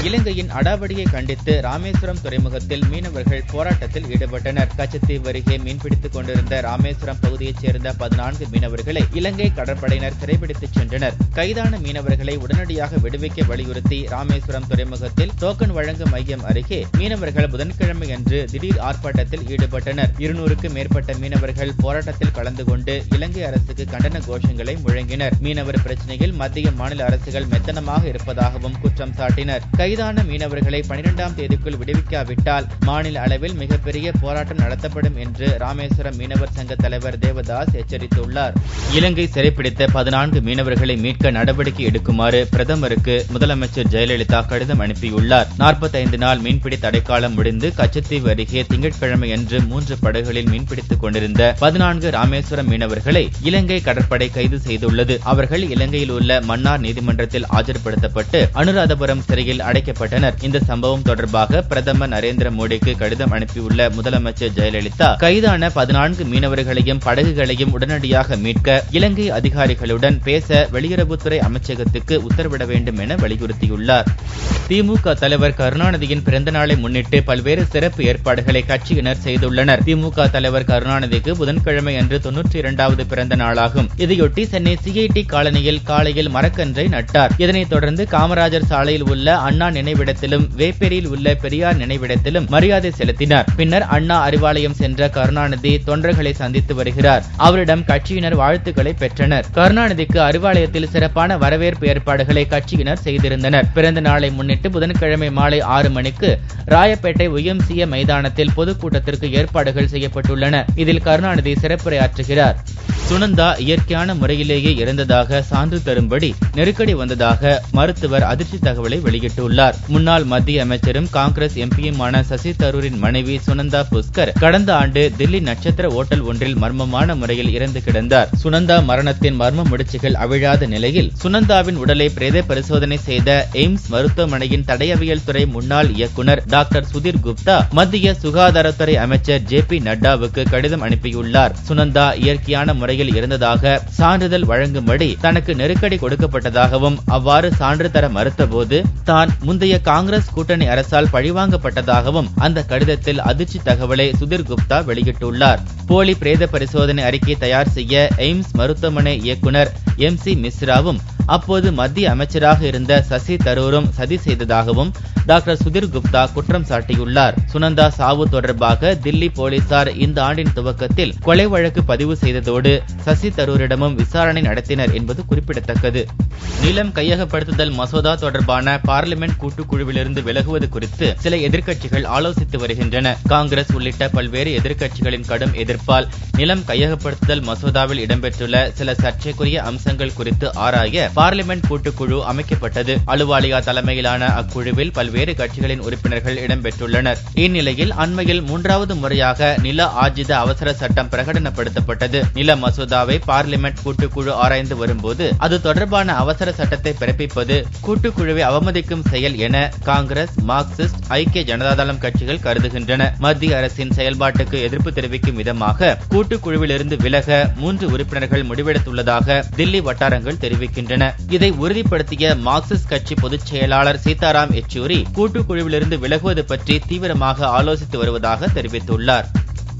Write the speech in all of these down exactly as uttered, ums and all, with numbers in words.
இலங்கையின் அடாவடியை கண்டித்து ராமேஸ்வரம் துறைமுகத்தில் மீனவர்கள் போராட்டத்தில் ஈடுபட்டனர். கச்சத்தீவு அருகே மீன்பிடித்துக் கொண்டிருந்த ராமேஸ்வரம் பகுதியைச் சேர்ந்த பதினான்கு மீனவர்களை இலங்கை கடற்படையினர் சிறைபிடித்துச் சென்றனர். கைதான மீனவர்களை உடனடியாக விடுவிக்க வலியுறுத்தி ராமேஸ்வரம் துறைமுகத்தில் டோக்கன் வழங்கும் மையம் அருகே மீனவர்கள் புதன்கிழமை அன்று திடீர் ஆர்ப்பாட்டத்தில் ஈடுபட்டனர். இருநூறுக்கும் மேற்பட்ட மீனவர்கள் போராட்டத்தில் கலந்து கொண்டு இலங்கை அரசுக்கு கண்டன கோஷங்களை முழங்கினர். மீனவர் பிரச்சனையில் மத்திய மாநில அரசுகள் மெத்தனமாக இருப்பதாகவும் குற்றம் சாட்டினர். கைதான மீனவர்களை பனிரெண்டாம் தேதிக்குள் விடுவிக்காவிட்டால் மாநில அளவில் மிகப்பெரிய போராட்டம் நடத்தப்படும் என்று ராமேஸ்வரம் மீனவர் சங்க தலைவர் தேவதாஸ் எச்சரித்துள்ளார். இலங்கை சிறைப்பிடித்த பதினான்கு மீனவர்களை மீட்க நடவடிக்கை எடுக்குமாறு பிரதமருக்கு முதலமைச்சர் ஜெயலலிதா கடிதம் அனுப்பியுள்ளார். நாற்பத்தைந்து நாள் மீன்பிடி தடைக்காலம் முடிந்து கச்சத்தீவு அருகே திங்கட்கிழமை அன்று மூன்று படகுகளில் மீன்பிடித்துக் கொண்டிருந்த பதினான்கு ராமேஸ்வரம் மீனவர்களை இலங்கை கடற்படை கைது செய்துள்ளது. அவர்கள் இலங்கையில் உள்ள மன்னார் நீதிமன்றத்தில் ஆஜர்படுத்தப்பட்டு அனுராதபுரம் சிறையில் அடைக்கப்பட்டனர். இந்த சம்பவம் தொடர்பாக பிரதமர் நரேந்திர மோடிக்கு கடிதம் அனுப்பியுள்ள முதலமைச்சர் ஜெயலலிதா கைதான பதினான்கு மீனவர்களையும் படகுகளையும் உடனடியாக மீட்க இலங்கை அதிகாரிகளுடன் பேச வெளியுறவுத்துறை அமைச்சகத்துக்கு உத்தரவிட வேண்டும் என வலியுறுத்தியுள்ளார். திமுக தலைவர் கருணாநிதியின் பிறந்த நாளை முன்னிட்டு பல்வேறு சிறப்பு ஏற்பாடுகளை கட்சியினர் செய்துள்ளனர். திமுக தலைவர் கருணாநிதிக்கு புதன்கிழமை அன்று தொன்னூற்றி இரண்டாவது பிறந்த நாளாகும். இதையொட்டி சென்னை சிஐடி காலனியில் காலையில் மரக்கன்றை நட்டார். இதனைத் தொடர்ந்து காமராஜர் சாலையில் உள்ள அண்ணா நினைவிடத்திலும் வேப்பேரியில் உள்ள பெரியார் நினைவிடத்திலும் மரியாதை செலுத்தினார். பின்னர் அண்ணா அறிவாலயம் சென்ற கருணாநிதி தொண்டர்களை சந்தித்து வருகிறார். அவரிடம் கட்சியினர் வாழ்த்துக்களை பெற்றனர். கருணாநிதிக்கு அறிவாலயத்தில் சிறப்பான வரவேற்பு ஏற்பாடுகளை கட்சியினர் செய்திருந்தனர். பிறந்த நாளை முன்னிட்டு புதன்கிழமை மாலை ஆறு மணிக்கு ராயப்பேட்டை ஒய்எம்சிஏ மைதானத்தில் பொதுக்கூட்டத்திற்கு ஏற்பாடுகள் செய்யப்பட்டுள்ளன. இதில் கருணாநிதி சிறப்புரையாற்றுகிறார். சுனந்தா இயற்கையான முறையிலேயே இறந்ததாக சான்று தரும்படி நெருக்கடி வந்ததாக மருத்துவர் அதிர்ச்சி தகவலை வெளியிட்டுள்ளார். முன்னாள் மத்திய அமைச்சரும் காங்கிரஸ் எம்பியுமான சசி தரூரின் மனைவி சுனந்தா புஷ்கர் கடந்த ஆண்டு தில்லி நட்சத்திர ஓட்டல் ஒன்றில் மர்மமான முறையில் இறந்து கிடந்தார். சுனந்தா மரணத்தின் மர்ம முடிச்சுகள் அவிழாத நிலையில் சுனந்தாவின் உடலை பிரேத பரிசோதனை செய்த எய்ம்ஸ் மருத்துவமனையின் தடயவியல் துறை முன்னாள் இயக்குநர் டாக்டர் சுதீர் குப்தா மத்திய சுகாதாரத்துறை அமைச்சர் ஜே பி நட்டாவுக்கு கடிதம் அனுப்பியுள்ளார். சுனந்தா இயற்கையான முறையில் இருந்ததாக சான்றிதழ் வழங்கும்படி தனக்கு நெருக்கடி கொடுக்கப்பட்டதாகவும் அவ்வாறு சான்று தர மறுத்தபோது தான் முந்தைய காங்கிரஸ் கூட்டணி அரசால் பழிவாங்கப்பட்டதாகவும் அந்த கடிதத்தில் அதிர்ச்சி தகவலை சுதீர் குப்தா வெளியிட்டுள்ளார். போலி பிரேத பரிசோதனை அறிக்கை தயார் செய்ய எய்ம்ஸ் மருத்துவமனை இயக்குநர் எம் சி மிஸ்ராவும் அப்போது மத்திய அமைச்சராக இருந்த சசி தரூரும் சதி செய்ததாகவும் டாக்டர் சுதீர் குப்தா குற்றம் சாட்டியுள்ளார். சுனந்தா சாவு தொடர்பாக தில்லி போலீசார் இந்த ஆண்டின் துவக்கத்தில் கொலை வழக்கு பதிவு செய்ததோடு சசி தரூரிடமும் விசாரணை நடத்தினர் என்பது குறிப்பிடத்தக்கது. நிலம் கையகப்படுத்துதல் மசோதா தொடர்பான பார்லிமெண்ட் கூட்டுக்குழுவிலிருந்து விலகுவது குறித்து சில எதிர்க்கட்சிகள் ஆலோசித்து வருகின்றன. காங்கிரஸ் உள்ளிட்ட பல்வேறு எதிர்க்கட்சிகளின் கடும் எதிர்ப்பால் நிலம் கையகப்படுத்துதல் மசோதாவில் இடம்பெற்றுள்ள சில சர்ச்சைக்குரிய அம்சங்கள் குறித்து ஆராய பார்லிமெண்ட் கூட்டுக்குழு அமைக்கப்பட்டது. அலுவாலியா தலைமையிலான அக்குழுவில் பல்வேறு கட்சிகளின் உறுப்பினர்கள் இடம்பெற்றுள்ளனர். இந்நிலையில் அண்மையில் மூன்றாவது முறையாக நில ஆர்ஜித அவசர சட்டம் பிரகடனப்படுத்தப்பட்டது. நில மசோதாவை பார்லிமெண்ட் கூட்டுக்குழு ஆராய்ந்து வரும்போது அது தொடர்பான அவசர சட்டத்தை பிறப்பிப்பது கூட்டுக்குழுவை அவமதிக்கும் செயல் என காங்கிரஸ், மார்க்சிஸ்ட், ஐக்கிய ஜனதாதளம் கட்சிகள் கருதுகின்றன. மத்திய அரசின் செயல்பாட்டுக்கு எதிர்ப்பு தெரிவிக்கும் விதமாக கூட்டுக்குழுவிலிருந்து விலக மூன்று உறுப்பினர்கள் முடிவெடுத்துள்ளதாக தில்லி வட்டாரங்கள் தெரிவிக்கின்றன. இதை உறுதிப்படுத்திய மார்க்சிஸ்ட் கட்சி பொதுச் செயலாளர் சீதாராம் யெச்சூரி கூட்டுக்குழுவிலிருந்து விலகுவது பற்றி தீவிரமாக ஆலோசித்து வருவதாக தெரிவித்துள்ளார்.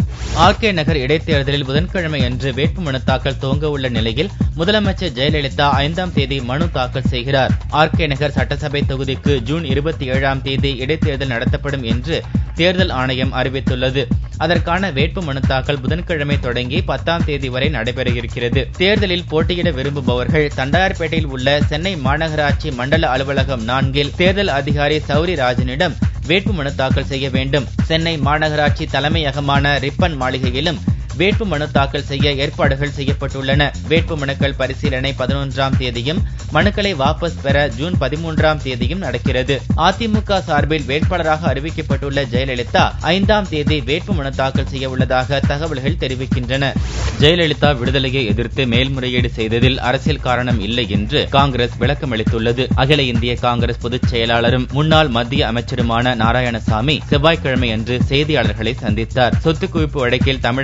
ஆர் கே நகர் இடைத்தேர்தலில் புதன்கிழமை அன்று வேட்புமனு தாக்கல் துவங்க உள்ள நிலையில் முதலமைச்சர் ஜெயலலிதா ஐந்தாம் தேதி மனு தாக்கல் செய்கிறார். ஆர் கே நகர் சட்டசபை தொகுதிக்கு ஜூன் இருபத்தி ஏழாம் தேதி இடைத்தேர்தல் நடத்தப்படும் என்று தேர்தல் ஆணையம் அறிவித்துள்ளது. அதற்கான வேட்புமனு தாக்கல் புதன்கிழமை தொடங்கி பத்தாம் தேதி வரை நடைபெற இருக்கிறது. தேர்தலில் போட்டியிட விரும்புபவர்கள் தண்டையார்பேட்டையில் உள்ள சென்னை மாநகராட்சி மண்டல அலுவலகம் நான்கில் தேர்தல் அதிகாரி சௌரி ராஜனிடம் வேட்புமனு தாக்கல் செய்ய வேண்டும். சென்னை மாநகராட்சி தலைமையகமான ரிப்பன் மாளிகையிலும் வேட்புமனு தாக்கல் செய்ய ஏற்பாடுகள் செய்யப்பட்டுள்ளன. வேட்புமனுக்கள் பரிசீலனை பதினொன்றாம் தேதியும் மனுக்களை வாபஸ் பெற ஜூன் பதிமூன்றாம் தேதியும் நடக்கிறது. அதிமுக சார்பில் வேட்பாளராக அறிவிக்கப்பட்டுள்ள ஜெயலலிதா ஐந்தாம் தேதி வேட்புமனு தாக்கல் செய்ய உள்ளதாக தகவல்கள் தெரிவிக்கின்றன. ஜெயலலிதா விடுதலையை எதிர்த்து மேல்முறையீடு செய்ததில் அரசியல் காரணம் இல்லை என்று காங்கிரஸ் விளக்கமளித்துள்ளது. அகில இந்திய காங்கிரஸ் பொதுச் செயலாளரும் முன்னாள் மத்திய அமைச்சருமான நாராயணசாமி செவ்வாய்க்கிழமை அன்று செய்தியாளர்களை சந்தித்தார். சொத்து குவிப்பு வழக்கில் தமிழக முதல்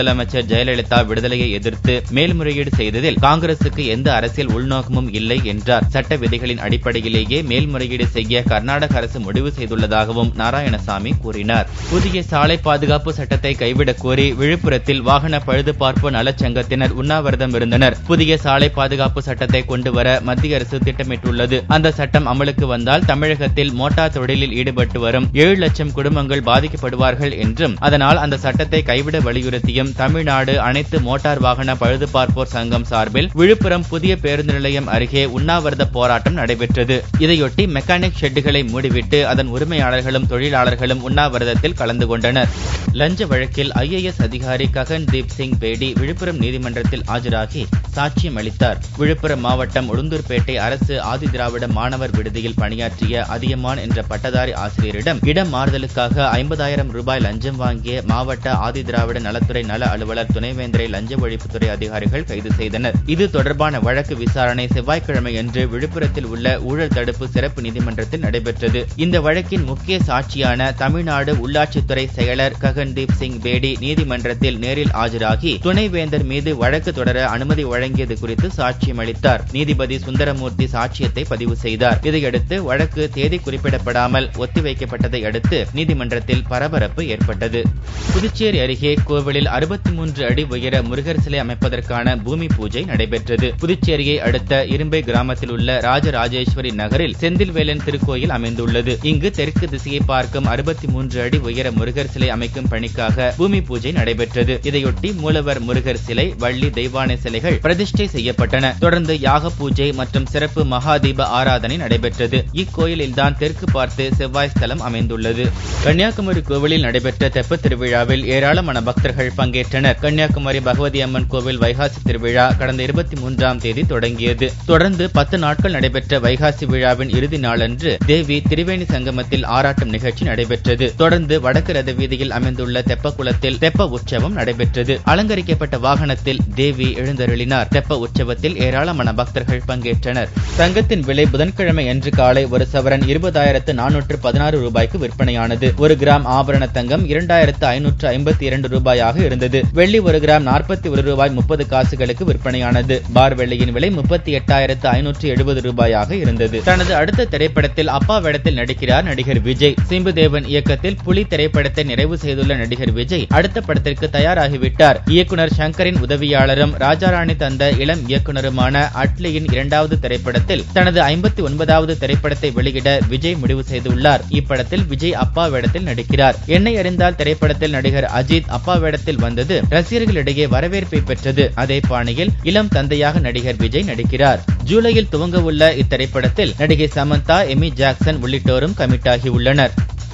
முதலமைச்சர் ஜெயலலிதா விடுதலையை எதிர்த்து மேல்முறையீடு செய்ததில் காங்கிரசுக்கு எந்த அரசியல் உள்நோக்கமும் இல்லை என்றார். சட்ட விதிகளின் அடிப்படையிலேயே மேல்முறையீடு செய்ய கர்நாடக அரசு முடிவு செய்துள்ளதாகவும் நாராயணசாமி கூறினார். புதிய சாலை பாதுகாப்பு சட்டத்தை கைவிடக் கோரி விழுப்புரத்தில் வாகன பழுது பார்ப்போர் நலச்சங்கத்தினர் உண்ணாவிரதம் இருந்தனர். புதிய சாலை பாதுகாப்பு சட்டத்தை கொண்டுவர மத்திய அரசு திட்டமிட்டுள்ளது. அந்த சட்டம் அமலுக்கு வந்தால் தமிழகத்தில் மோட்டார் தொழிலில் ஈடுபட்டு வரும் ஏழு லட்சம் குடும்பங்கள் பாதிக்கப்படுவார்கள் என்றும், அதனால் அந்த சட்டத்தை கைவிட வலியுறுத்தியும் தமிழ்நாடு அனைத்து மோட்டார் வாகன பழுது பார்ப்போர் சங்கம் சார்பில் விழுப்புரம் புதிய பேருந்து நிலையம் அருகே உண்ணாவிரத போராட்டம் நடைபெற்றது. இதையொட்டி மெக்கானிக் ஷெட்டுகளை மூடிவிட்டு அதன் உரிமையாளர்களும் தொழிலாளர்களும் உண்ணாவிரதத்தில் கலந்து கொண்டனர். லஞ்ச வழக்கில் ஐ ஏ எஸ் அதிகாரி ககன்தீப் சிங் பேடி விழுப்புரம் நீதிமன்றத்தில் ஆஜராகி சாட்சியம் அளித்தார். விழுப்புரம் மாவட்டம் உளுந்தூர்பேட்டை அரசு ஆதி திராவிட மாணவர் விடுதியில் பணியாற்றிய அதியமான் என்ற பட்டதாரி ஆசிரியரிடம் இடம் மாறுதலுக்காக ஐம்பதாயிரம் ரூபாய் லஞ்சம் வாங்கிய மாவட்ட ஆதி திராவிட நலத்துறை நல அலுவலர் துணைவேந்தரை லஞ்ச ஒழிப்புத்துறை அதிகாரிகள் கைது செய்தனர். இது தொடர்பான வழக்கு விசாரணை செவ்வாய்க்கிழமையன்று விழுப்புரத்தில் உள்ள ஊழல் தடுப்பு சிறப்பு நீதிமன்றத்தில் நடைபெற்றது. இந்த வழக்கின் முக்கிய சாட்சியான தமிழ்நாடு உள்ளாட்சித்துறை செயலர் ககன்தீப் சிங் பேடி நீதிமன்றத்தில் நேரில் ஆஜராகி துணைவேந்தர் மீது வழக்கு தொடர அனுமதி வழங்கியது குறித்து சாட்சியம் அளித்தார். நீதிபதி சுந்தரமூர்த்தி சாட்சியத்தை பதிவு செய்தார். இதையடுத்து வழக்கு தேதி குறிப்பிடப்படாமல் ஒத்திவைக்கப்பட்டதை அடுத்து நீதிமன்றத்தில் பரபரப்பு ஏற்பட்டது. புதுச்சேரி அருகே கோவிலில் அறுபத்தி மூன்று அடி உயர முருகர் சிலை அமைப்பதற்கான பூமி பூஜை நடைபெற்றது. புதுச்சேரியை அடுத்த இரும்பை கிராமத்தில் உள்ள ராஜராஜேஸ்வரி நகரில் செந்தில்வேலன் திருக்கோயில் அமைந்துள்ளது. இங்கு தெற்கு திசையை பார்க்கும் அறுபத்தி மூன்று அடி உயர முருகர் சிலை அமைக்கும் பணிக்காக பூமி பூஜை நடைபெற்றது. இதையொட்டி மூலவர் முருகர் சிலை, வள்ளி தெய்வானை சிலைகள் பிரதிஷ்டை செய்யப்பட்டன. தொடர்ந்து யாக பூஜை மற்றும் சிறப்பு மகாதீப ஆராதனை நடைபெற்றது. இக்கோயிலில்தான் தெற்கு பார்த்து செவ்வாய் ஸ்தலம் அமைந்துள்ளது. கன்னியாகுமரி கோவிலில் நடைபெற்ற தெப்பத் திருவிழாவில் ஏராளமான பக்தர்கள் பங்கேற்றனர். கன்னியாகுமரி பகவதி அம்மன் கோவில் வைகாசி திருவிழா கடந்த இருபத்தி மூன்றாம் தேதி தொடங்கியது. தொடர்ந்து பத்து நாட்கள் நடைபெற்ற வைகாசி விழாவின் இறுதி நாளன்று தேவி திரிவேணி சங்கமத்தில் ஆராட்டம் நிகழ்ச்சி நடைபெற்றது. தொடர்ந்து வடக்கு ரத வீதியில் அமைந்துள்ள தெப்பக்குளத்தில் தெப்ப உற்சவம் நடைபெற்றது. அலங்கரிக்கப்பட்ட வாகனத்தில் தேவி எழுந்தருளினார். தெப்ப உற்சவத்தில் ஏராளமான பக்தர்கள் பங்கேற்றனர். தங்கத்தின் விலை புதன்கிழமை அன்று காலை ஒரு சவரன் இருபதாயிரத்து நானூற்று பதினாறு ரூபாய்க்கு விற்பனையானது. ஒரு கிராம் ஆபரண தங்கம் இரண்டாயிரத்து ஐநூற்று ஐம்பத்தி இரண்டு ரூபாயாக இருந்தது. வெள்ளி ஒரு கிராம் நாற்பத்தி ஒரு ரூபாய் முப்பது காசுகளுக்கு விற்பனையானது. பார் வெள்ளியின் விலை முப்பத்தி எட்டாயிரத்து ஐநூற்று எழுபது ரூபாயாக இருந்தது. தனது அடுத்த திரைப்படத்தில் அப்பா வேடத்தில் நடிக்கிறார் நடிகர் விஜய். சிம்புதேவன் இயக்கத்தில் புலி திரைப்படத்தை நிறைவு செய்துள்ள நடிகர் விஜய் அடுத்த படத்திற்கு தயாராகிவிட்டார். இயக்குனர் சங்கரின் உதவியாளரும் ராஜாராணி தந்த இளம் இயக்குனருமான அட்லியின் இரண்டாவது திரைப்படத்தில் தனது ஐம்பத்தி ஒன்பதாவது திரைப்படத்தை வெளியிட விஜய் முடிவு செய்துள்ளார். இப்படத்தில் விஜய் அப்பா வேடத்தில் நடிக்கிறார். என்னை அறிந்தால் திரைப்படத்தில் நடிகர் அஜித் அப்பா வேடத்தில் வந்தது ரசிகர்களிடையே வரவேற்பை பெற்றது. அதே பாணியில் இளம் தந்தையாக நடிகர் விஜய் நடிக்கிறார். ஜூலையில் துவங்க உள்ள இத்திரைப்படத்தில் நடிகை சமந்தா, எமி ஜாக்சன் உள்ளிட்டோரும் கமிட் ஆகியுள்ளனர்.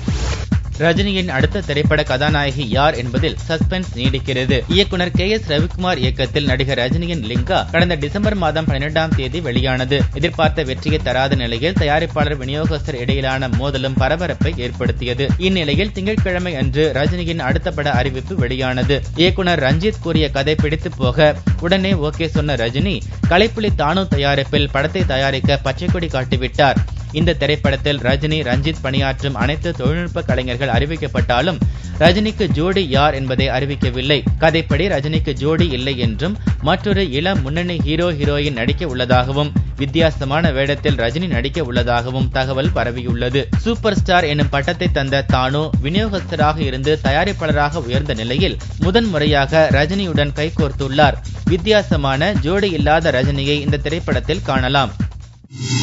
ரஜினியின் அடுத்த திரைப்பட கதாநாயகி யார் என்பதில் சஸ்பென்ஸ் நீடிக்கிறது. இயக்குனர் கே எஸ் ரவிக்குமார் இயக்கத்தில் நடிகர் ரஜினியின் லிங்கா கடந்த டிசம்பர் மாதம் பன்னிரண்டாம் தேதி வெளியானது. எதிர்பார்த்த வெற்றியை தராத நிலையில் தயாரிப்பாளர் விநியோகஸ்தர் இடையிலான மோதலும் பரபரப்பை ஏற்படுத்தியது. இந்நிலையில் திங்கட்கிழமை அன்று ரஜினியின் அடுத்த பட அறிவிப்பு வெளியானது. இயக்குனர் ரஞ்சித் கூறிய கதை பிடித்து போக உடனே ஓகே சொன்ன ரஜினி கலைப்புலி தானு தயாரிப்பில் படத்தை தயாரிக்க பச்சைக்கொடி காட்டிவிட்டார். இந்த திரைப்படத்தில் ரஜினி, ரஞ்சித் பணியாற்றும் அனைத்து தொழில்நுட்ப கலைஞர்கள் அறிவிக்கப்பட்டாலும் ரஜினிக்கு ஜோடி யார் என்பதை அறிவிக்கவில்லை. கதைப்படி ரஜினிக்கு ஜோடி இல்லை என்றும் மற்றொரு இளம் முன்னணி ஹீரோ ஹீரோயின் நடிக்க உள்ளதாகவும் வித்தியாசமான வேடத்தில் ரஜினி நடிக்க உள்ளதாகவும் தகவல் பரவியுள்ளது. சூப்பர் ஸ்டார் எனும் பட்டத்தை தந்த தானு விநியோகஸ்தராக இருந்து தயாரிப்பாளராக உயர்ந்த நிலையில் முதன்முறையாக ரஜினியுடன் கைகோர்த்துள்ளார். வித்தியாசமான ஜோடி இல்லாத ரஜினியை இந்த திரைப்படத்தில் காணலாம்.